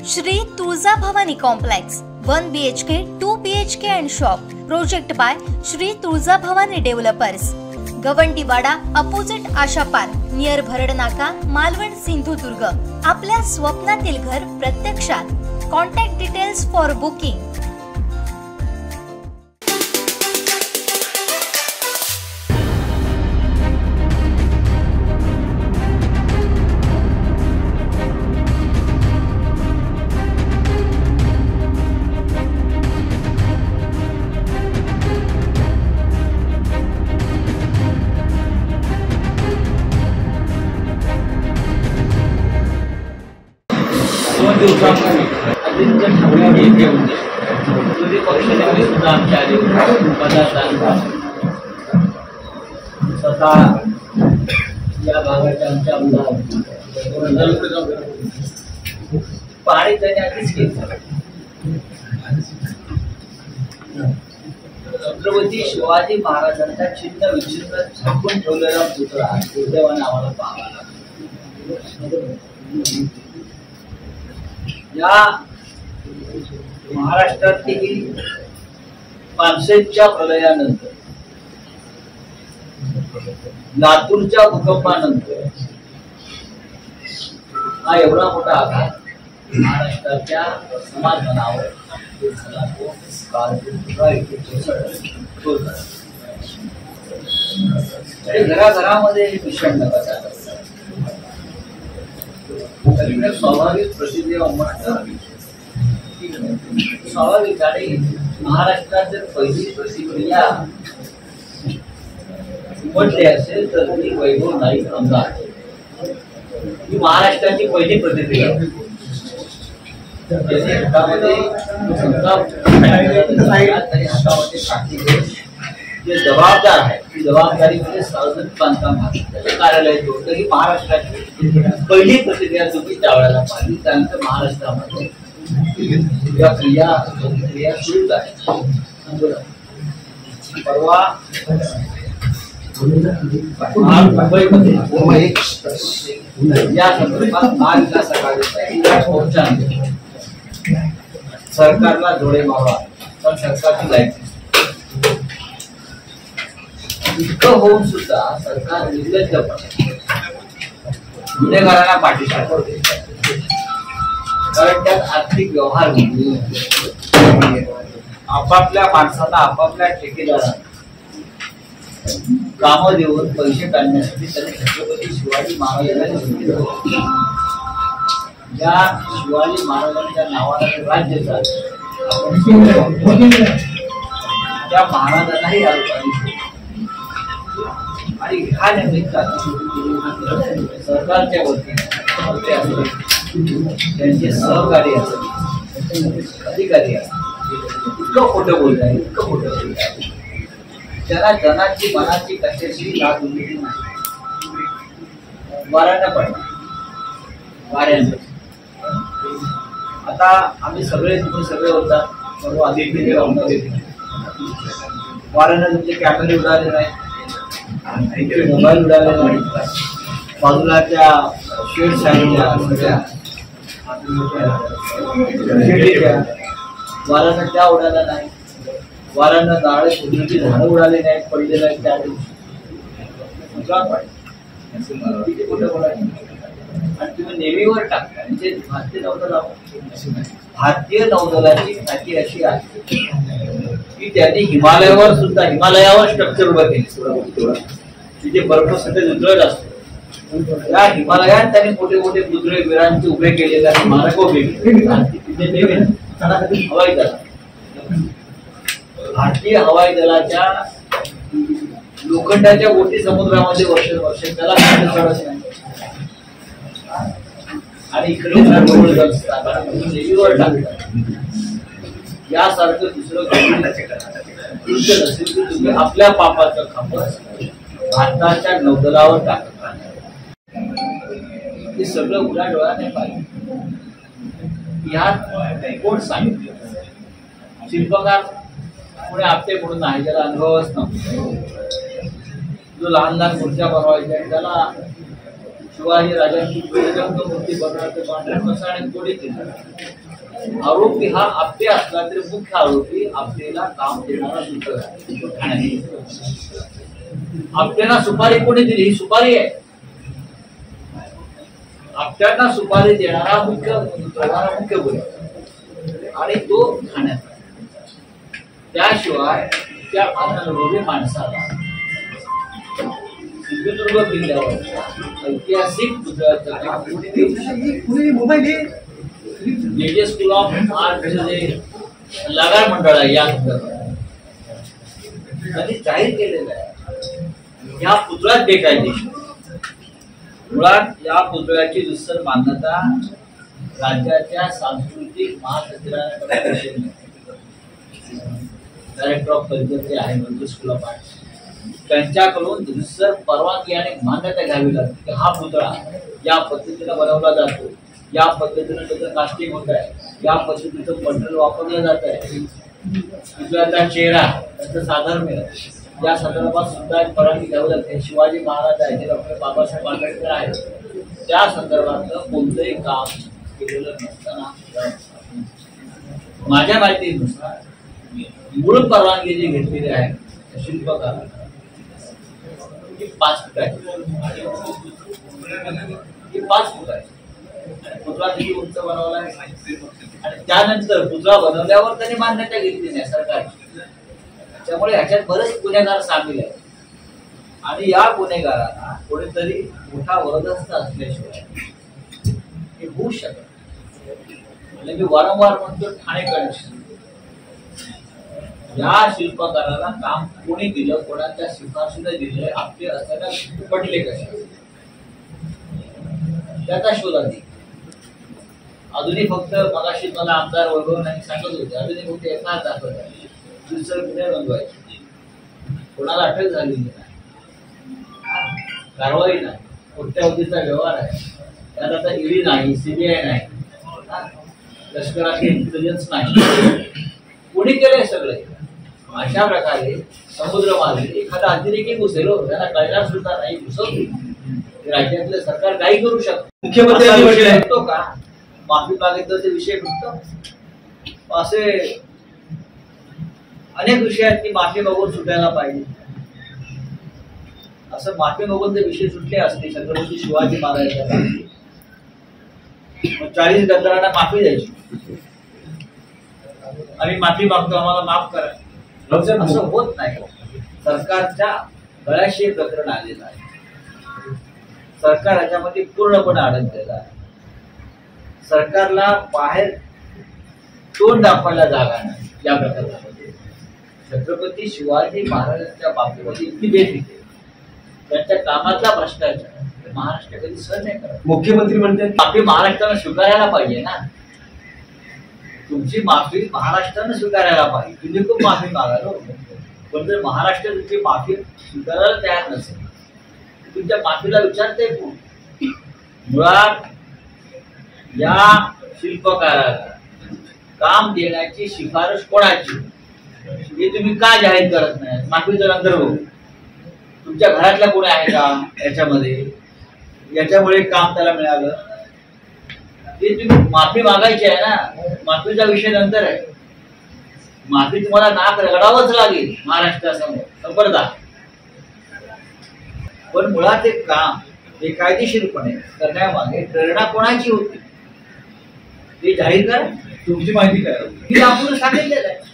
Shri Tuljabhavani complex 1 BHK 2 BHK and shop project by Shri Tuljabhavani developers Gawandiwada opposite Asha park near Bharadnaka Malvan Sindhudurg. आपल्या स्वप्नातील घर प्रत्यक्षात। Contact details for booking. Ajinkya Thackeray येथे होते। विरोधी पक्षनेते सुद्धा आमच्या आले पदार्थ स्वतः या भागाच्या आमच्या आमदार पाणी त्यांनी आधीच केलं। छत्रपती शिवाजी महाराजांचा चिन्ह विचिन्ह झाकून ठेवलेला पुतळा दुर्दैवाने आम्हाला पाहावा लागला। या महाराष्ट्रातील पानसेच्या प्रलयानंतर लातूरच्या भूकंपानंतर हा एवढा मोठा आघात महाराष्ट्राच्या समाधानावर घराघरामध्ये विषण्णता स्वाभाविक प्रसिद्धी स्वाभाविक आणि महाराष्ट्रात जर पहिली प्रतिक्रिया उमटली असेल तर ती वैभव नाईक आमदार ही महाराष्ट्राची पहिली प्रतिक्रिया। जे जबाबदार आहे ती जबाबदारी म्हणजे सार्वजनिक बांधकाम कार्यालय होतं ही महाराष्ट्राची पहिली प्रतिक्रिया तुम्ही त्यावेळेला पाहिली। त्यानंतर महाराष्ट्रामध्ये या क्रिया सुरूच आहे। परवा मुंबईमध्ये या संदर्भात महाविकास आघाडीचा सरकारला जोडे मावा पण सरकारची लाईट इतकं होऊन सुद्धा सरकार निर्लज्जपणे गुन्हेगारांना पाठीशी सोडते। कारण त्यात आर्थिक व्यवहार आपापल्या माणसाला आपापल्या ठेकेदारांना कामं देऊन पैसे काढण्यासाठी त्यांनी छत्रपती शिवाजी महाराजांना या शिवाजी महाराजांच्या नावाने राज्य चालतं त्या महाराजांनाही आणि ह्या निमित्ताने सरकारच्या वतीने त्यांचे सहकारी अधिकारी इतकं खोटं बोलतात इतकं खोटं बोलतात त्यांना जनाची मनाची कशाची लाभ उरलेली नाही। वाऱ्यानं पडणार वाऱ्यानं आता आम्ही सगळे तुम्ही सगळे होता सर्व अधिकारी वाऱ्यानं तुमचे कॅमेरे उडाले नाही, मोबाईल उडाले नाही, बाजूलाच्या शेड साईडच्या सगळ्या वाऱ्यानं त्या उडाल्या नाही। वाऱ्यानं झाडे फुटलेली झाडं उडाले नाहीत पडले नाहीत त्या किती कुठे बोलायचं आणि तुम्ही नेव्हीवर टाकता म्हणजे भारतीय नौदलाची ख्याती अशी आहे की त्यांनी हिमालयावर स्ट्रक्चर उभं केले तिथे बर्फ सगळे उजळत असतो। या हिमालयात त्यांनी मोठे मोठे बुद्रे वीरांचे उभे केलेले स्मारक उभे केले। हवाई दल भारतीय हवाई दलाच्या लोखंडाच्या गोटी समुद्रामध्ये वर्ष त्याला आणि इकडे नेव्हीवर टाकतात। यासारखं दुसरं नसेल की तुम्ही आपल्या पापाचं खांब भारताच्या नौदलावर टाकतात। हे सगळं उघड्या डोळ्याने पाहिजे। यात कोण सांगितलं? शिल्पकार पुढे आपटे म्हणून आहे ज्याला अनुभवच नव्हता, जो लहान लहान मूर्त्या बनवायच्या त्याला शिवाजी राजांची मूर्ती बनवण्याचं पांढऱ्या मसाने कोणी केलं? आरोपी हा आपटे असला तरी मुख्य आरोपी आपल्याला काम देणारा सूत्र आहे. आपल्याला सुपारी कोणी दिली? ही सुपारी आहे. आपल्याला सुपारी देणारा मुख्य गुन्हा आणि तो ठाण्यात. त्याशिवाय त्या अननुभवी माणसाला सिंधुदुर्ग किल्ल्यावर ऐतिहासिक जे स्कूल ऑफ आर्टचं जे सल्लागार मंडळ आहे या त्यांनी जाहीर केलेलं आहे या पुतळ्यात बेकायदेशीर. मुळात या पुतळ्याची दुसर मान्यता राज्याच्या सांस्कृतिक महासंचालनालयाकडे डायरेक्टर ऑफ कल्चरचे आहे म्हणजे स्कूल ऑफ आर्ट त्यांच्याकडून दुसर परवानगी आणि मान्यता घ्यावी लागते की हा पुतळा या पद्धतीने बनवला जातो, या पद्धतीने त्याचं कास्टिंग होत आहे, या पद्धतीचं मटेरियल वापरलं जात आहे, पुतळ्याचा चेहरा त्याचं साधर्म्य या संदर्भात सुद्धा एक परवानगी घ्यावी लागते. शिवाजी महाराज आहे जे डॉक्टर बाबासाहेब आंबेडकर आहेत त्या संदर्भातलं कोणतंही काम केलेलं नसताना माझ्या माहितीनुसार मूळ परवानगी जी घेतलेली आहे शिल्पकार ही 5 फूट आहे. ही 5 फूट आहे. पुतळा किती उंच बनवला आहे आणि त्यानंतर पुतळा बनवल्यावर त्यांनी मान्यता घेतली नाही सरकारची. त्यामुळे ह्याच्यात बरेच गुन्हेगार सामील आहेत आणि या गुन्हेगारांना कोणीतरी मोठा वरदहस्त असल्याशिवाय हे होऊ शकत. म्हणजे मी वारंवार म्हणतो ठाणे कनेक्शन या शिल्पकाराला काम कोणी दिलं, कोणाच्या शिफारशीने दिले, आपले असताना पडले कसे त्याचा शोध आधी. अजूनही फक्त मगाशी मला आमदार वैभव नाही सांगत होते अजूनही फक्त एका दाखवत आहे दुसरं गुन्हे नोंदवायचे. कोणाला अटक झालेली नाही, कारवाई नाही, कोट्यावधीचा व्यवहार आहे. त्यात आता ईडी नाही, सीबीआय नाही, लष्कराची इंटेलिजन्स नाही, कोणी केलंय सगळे. अशा प्रकारे समुद्र मार्गे एखादा अतिरेकी घुसेल त्यांना कळणार सुद्धा नाही घुसवतो. राज्यातलं सरकार काही करू शकतो. मुख्यमंत्री म्हणतो का माफी मागितलं ते विषय म्हणतो असे अनेक विषय आहेत की माफी मागून सुटायला पाहिजे. असं माफी मागून ते विषय सुटले असते छत्रपती शिवाजी महाराजांच्या 40 गद्दारांना माफी द्यायची आम्ही माफी मागतो आम्हाला माफ करा असं होत नाही. सरकारच्या गळ्याशी प्रकरण आलेलं आहे. सरकार याच्यामध्ये पूर्णपणे अडकलेलं आहे. सरकारला बाहेर तोंड दाखवायला जागा नाही. या प्रकरणामध्ये छत्रपती शिवाजी महाराजांच्या बाबतीमध्ये इतकी बेफिकीर त्यांच्या कामातला भ्रष्टाचार महाराष्ट्र कधी सहन नाही करत. मुख्यमंत्री म्हणतात माफी महाराष्ट्रानं स्वीकारायला पाहिजे ना. तुमची माफी महाराष्ट्रानं स्वीकारायला पाहिजे. तुम्ही खूप माफी मागाल पण जर महाराष्ट्र तुमची माफी स्वीकारायला तयार नसेल तुमच्या माफीला विचारते कोण? मुळात या शिल्पकाराला काम देण्याची शिफारस कोणाची हे तुम्ही का जाहीर करत नाही? माफीचा अंतर्भाव तुमच्या घरातल्या कोणी आहे का याच्यामध्ये? याच्यामुळे काम त्याला मिळालं ते तुम्ही माफी मागायची आहे ना. माफीचा विषय नंतर आहे. माफी तुम्हाला नाक रगडावंच लागेल महाराष्ट्रासमोर खबरदार. पण मुळात एक काम बेकायदेशीरपणे करण्यामागे प्रेरणा कोणाची होती ते जाहीर करा. तुमची माहिती काय मी आपण सांगितलेलं आहे.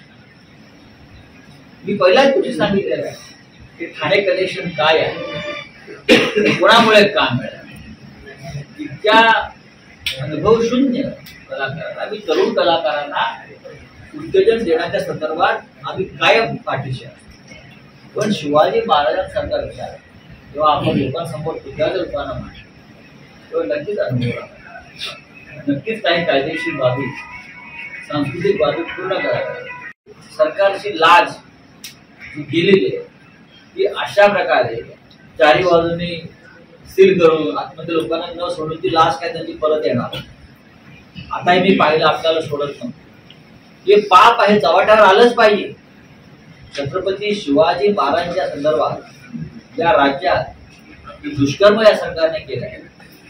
मी पहिलाच तुझी सांगितलेलं आहे की ठाणे कनेक्शन काय आहे, कोणामुळे काम मिळालं. इतक्या अनुभव शून्य कलाकारांना आम्ही तरुण कलाकारांना उत्तेजन देण्याच्या संदर्भात आम्ही कायम पाठीशी आहोत. पण शिवाजी महाराजांसारखा विचार जेव्हा आपण लोकांसमोर तुझ्याच रूपानं मांडतो तेव्हा नक्कीच अनुभव नक्कीच काही कायदेशीर बाबी सांस्कृतिक बाबी पूर्ण करायला. सरकारची लाज जी गेलेली आहे ती अशा प्रकारे चारी बाजूने सील करून आतमध्ये लोकांना न सोडून ती लाच काय त्यांची परत येणार. आताही मी पाहिलं आपल्याला सोडत नव्हतं. हे पाप आहे चव्हाट्यावर आलंच पाहिजे. छत्रपती शिवाजी महाराजांच्या संदर्भात या राज्यात दुष्कर्म या सरकारने केलं आहे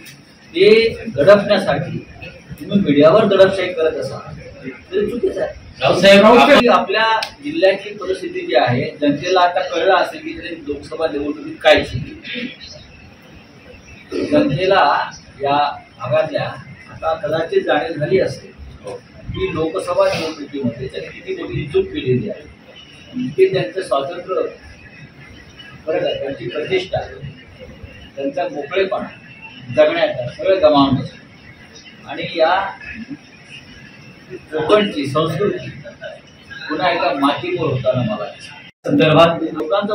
ते दडपण्यासाठी तुम्ही मीडियावर दडपशाही करत असाल तरी चुकीचं आहे. रावसाहेब, आपल्या जिल्ह्याची परिस्थिती जी आहे, जनतेला आता कळलं असेल की त्यांनी लोकसभा निवडणुकीत काय शिकली. जनतेला या भागातल्या आता कदाचित जाणीव झाली असेल की लोकसभा निवडणुकीमध्ये त्यांनी किती मोठी चूक केलेली आहे. ते त्यांचं स्वातंत्र्य, बरं का, त्यांची प्रतिष्ठा, त्यांचा मोकळेपणा जगण्याचा सगळं गमावणं आणि या कोकणची संस्कृती पुन्हा एका मातीमोर होताना मला संदर्भात लोकांचा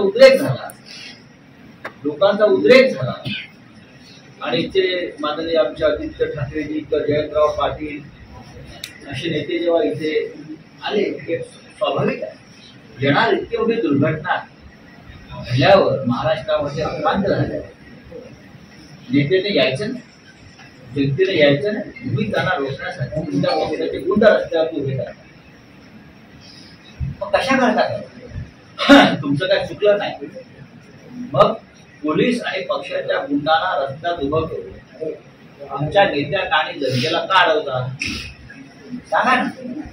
उद्रेक झाला आणि इथे माननीय आमचे आदित्य ठाकरेजी किंवा जयंतराव पाटील असे नेते जेव्हा इथे आले, हे स्वाभाविक आहे. येणार इतकी मोठी दुर्घटना झाल्यावर महाराष्ट्रामध्ये अपांत झाले. नेत्याने यायचं नाही, जनतेने यायचं नाही, तुम्ही त्यांना रोखण्यासाठी तुमच्या पक्षाचे गुंड रस्त्यावर उभे करता. मग कशा करता? तुमचं काय चुकलं नाही. मग पोलीस आणि पक्षाच्या गुंडांना रस्त्यात उभं करून आमच्या नेत्यांना आणि जनतेला का अडवता सांगा ना.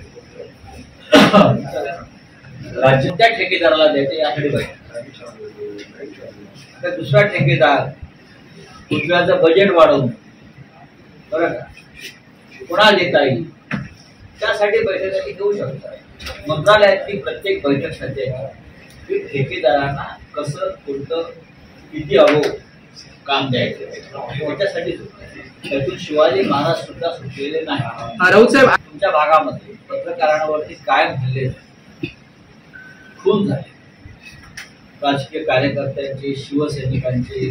राज्याच्या ठेकेदाराला द्यायचे यासाठी पाहिजे. आता दुसरा ठेकेदार पुतळ्याचं बजेट वाढवून, बरं का, कोणाला देता येईल त्यासाठी बैठका घेऊ शकतात. मंत्रालयातली प्रत्येक बैठक सध्या ठेकेदारांना कसं कोणतं किती काम द्यायचं त्याच्यासाठीच होतं. त्यातून शिवाजी महाराज सुद्धा सुटलेले नाही. राऊतसाहेब, तुमच्या भागामध्ये पत्रकारांवरती काय हल्ले, खून झाले, राजकीय कार्यकर्त्यांचे, शिवसैनिकांचे,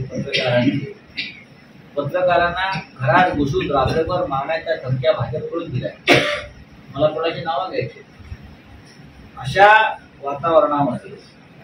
पत्रकारांना घरात घुसून रात्रभर मारण्याच्या धमक्या भाजपकडून दिल्या. मला कोणाची नावं घ्यायची. अशा वातावरणामध्ये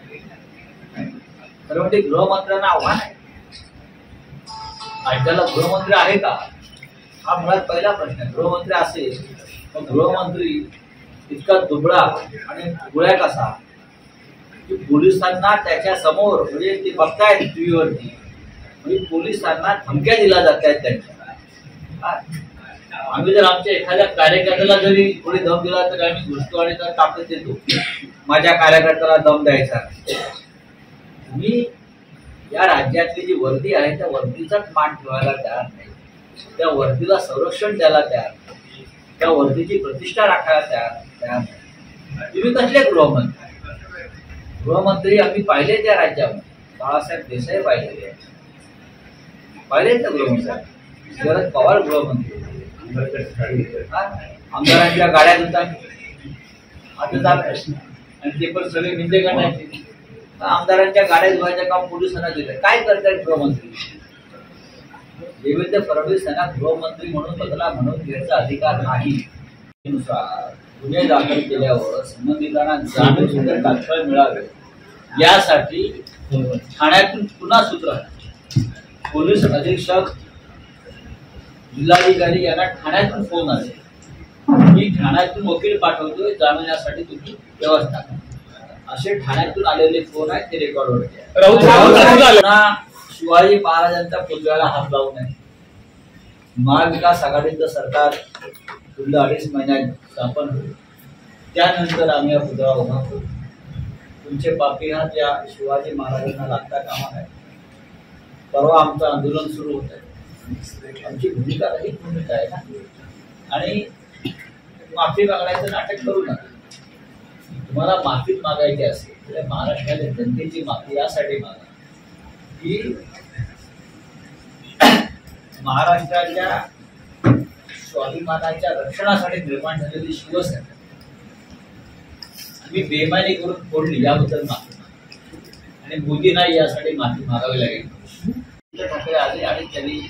खरं म्हणजे गृहमंत्र्यांना आव्हान आहे. राज्याला गृहमंत्री आहे का, हा मुळात पहिला प्रश्न आहे. गृहमंत्री असेल तर गृहमंत्री इतका दुबळा आणि गोळ्या कसा की पोलिसांना त्याच्या समोर, म्हणजे ते बघतायत टीव्हीवरती, म्हणजे पोलिसांना धमक्या दिल्या जात आहेत त्यांच्या. आम्ही जर आमच्या एखाद्या कार्यकर्त्याला जरी थोडी दम दिला तर आम्ही घुसतो आणि तर ताकद देतो. माझ्या कार्यकर्त्याला दम द्यायचा. तुम्ही या राज्यातली जी वर्दी आहे त्या वर्दीचाच मान ठेवायला तयार नाही, त्या वर्दीला संरक्षण द्यायला तयार नाही, त्या वर्दीची प्रतिष्ठा राखायला तयार नाही. तुम्ही कसले गृहमंत्री आम्ही पाहिले त्या राज्यामध्ये. बाळासाहेब देसाई पाहिले त्या गृहमंत्री, शरद पवार गृहमंत्री. आमदारांच्या गाड्या धुतात आता जात आणि ते पण सगळे निंदे करण्याचे. आमदारांच्या गाड्या धुवायचं काम पोलिसांना दिलं. काय करतात गृहमंत्री? देवेंद्र फडणवीस यांना गृहमंत्री म्हणून बदला म्हणून घ्यायचा अधिकार नाही. नुसार गुन्हे दाखल केल्यावर संबंधितांना जामीन तात्काळ मिळावे यासाठी ठाण्यातून पुन्हा सूत्र पोलीस अधीक्षक, जिल्हाधिकारी यांना ठाण्यातून फोन आले की ठाण्यातून वकील पाठवतोय जामिनासाठी तुम्ही व्यवस्था करा. असे ठाण्यातून आलेले फोन आहेत, ते रेकॉर्ड होते. शिवाजी महाराजांच्या पुतळ्याला हात लावू नये. महाविकास आघाडीचं सरकार पुढल्या 2.5 महिन्यात स्थापन होईल. त्यानंतर आम्ही हा पुतळा उभा करू. तुमचे पापी हात या शिवाजी महाराजांना लागता कामा नये. परवा आमचं आंदोलन सुरू होत आहे. आमची भूमिका ही भूमिका आहे ना, आणि माफी मागण्याचं नाटक करू नका. तुम्हाला माफी मागायची असेल तर महाराष्ट्राच्या जनतेची माफी यासाठी मागा की महाराष्ट्राच्या स्वाभिमानाच्या रक्षणासाठी निर्माण झालेली शिवसेना मी बेमानी करून फोडली याबद्दल माफी मागा, आणि मोदींना यासाठी माफी मागावी लागेल. ठाकरे आले आणि त्यांनी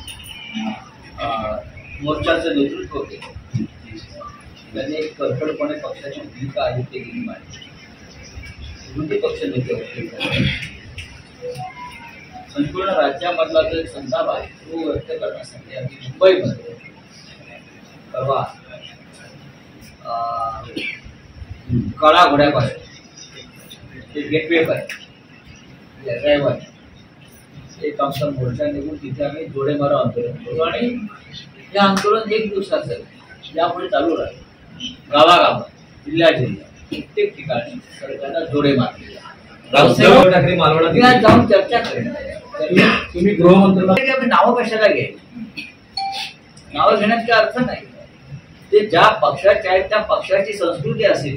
मोर्चाचं नेतृत्व केलं. त्यांनी कडकडपणे पक्षाची भूमिका आदित्यगिरी मांडली. विरोधी पक्ष नेते होते. संपूर्ण राज्यामधला जो एक संताप आहे तो व्यक्त करण्यासाठी आम्ही मुंबईमध्ये परवा काळा घोड्यापासून ते गेटवे पर्यंत रविवारी एक आमचा मोर्चा निघून तिथे आम्ही जोडेमारा आंदोलन करू आणि हे आंदोलन 1 दिवसाचं आहे, यापुढे चालू राहील. गावागावात, जिल्हा प्रत्येक ठिकाणी सरकारला जोडे मारले. उद्धव ठाकरे मालवणात जाऊन चर्चा करेल. तुम्ही गृहमंत्र्यांना नावं कशाला घ्यायची? नावं घेण्यात काय अर्थ नाही. ते ज्या पक्षाचे आहेत त्या पक्षाची संस्कृती असेल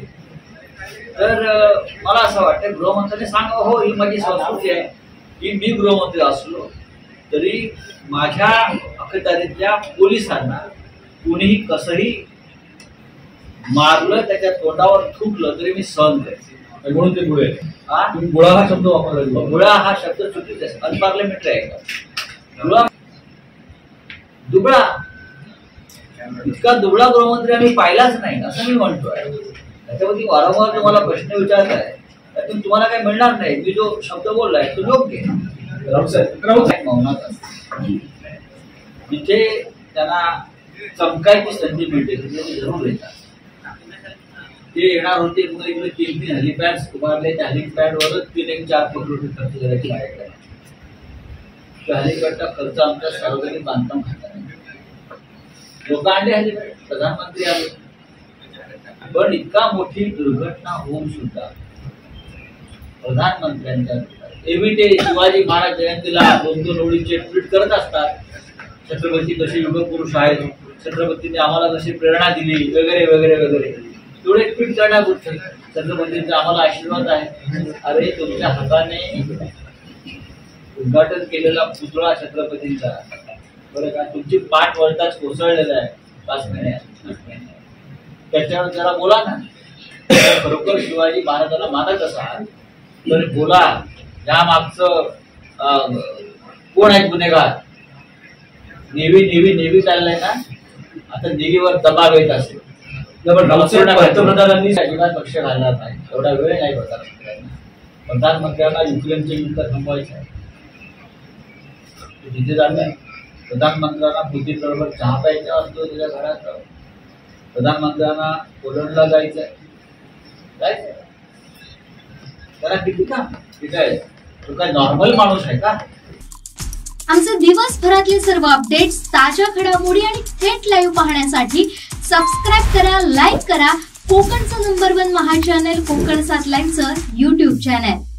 तर मला असं वाटतं गृहमंत्र्यांनी सांगावं, हो ही माझी संस्कृती आहे की मी गृहमंत्री असलो तरी माझ्या अखत्यारीतल्या पोलिसांना कुणीही कसंही मारलं, त्याच्या तोंडावर थुकलं तरी मी सहन करायचे. म्हणून ते गुळे गुळा हा शब्द वापरला. गुळा हा शब्द चुकीचा आहे, अनपार्लिमेंटरी आहे का? गुळा दुबळा, इतका दुबळा गृहमंत्री आम्ही पाहिलाच नाही असं मी म्हणतोय. त्याच्यावरती वारंवार तुम्हाला प्रश्न विचारताय, त्यातून तुम्हाला काही मिळणार नाही. मी जो शब्द बोललाय तो योग्य आहे. मौनात असते तिथे त्यांना चमकायची संधी मिळते, तिथे जरूर येतात. ते येणार होते, मग इकडे 3 हेलिपॅड्स उभारले, त्या हेलिपॅडवरच 3-4 कोटी रुपये खर्च करायची आहे. त्या हेलिपॅडचा खर्च आमच्या सार्वजनिक बांधकाम खात्याने लोक आणले. हेलिपॅड प्रधानमंत्री आले, पण इतका मोठी दुर्घटना होऊन सुद्धा प्रधानमंत्र्यांच्या एरवी ते शिवाजी महाराज जयंतीला 2-2 ओळीचे ट्विट करत असतात. छत्रपती कसे युग पुरुष आहेत, छत्रपतींनी आम्हाला कशी प्रेरणा दिली वगैरे वगैरे वगैरे, तेवढे ट्विट करण्यापुरते छत्रपतींचा आम्हाला आशीर्वाद आहे. अरे तुमच्या हाताने उद्घाटन केलेला पुतळा छत्रपतींचा, बरं का, तुमची पाठ वळताच कोसळलेला आहे 5 महिन्यात. त्याच्यावर जरा बोला ना. खरोखर शिवाजी महाराजांना मानत असाल तर बोला. या मागचं कोण आहेत गुन्हेगार? नेव्ही चाललंय ना, आता नेव्हीवर दबाव येत असेल. पंतप्रधानांनी अजिबात लक्ष घालणार नाही, एवढा वेळ नाही प्रधानमंत्र्यांना युक्रेनचे युद्ध थांबवायचं आहे. तिथे जाणार प्रधानमंत्र्यांना पुतीनबरोबर चहा प्यायचा असतो त्याच्या घरात, प्रधानमंत्र्यांना पोलंडला जायचंय. त्याला किती का ठीक आहे, तो काय नॉर्मल माणूस आहे का? आमचे दिवसभरातले सर्व अपडेट्स, ताज्या घडामोडी आणि थेट लाईव्ह पाहण्यासाठी सबस्क्राईब करा, लाईक करा कोकणचं नंबर 1 महा चॅनल कोकण 7 लाईनचं YouTube चॅनल.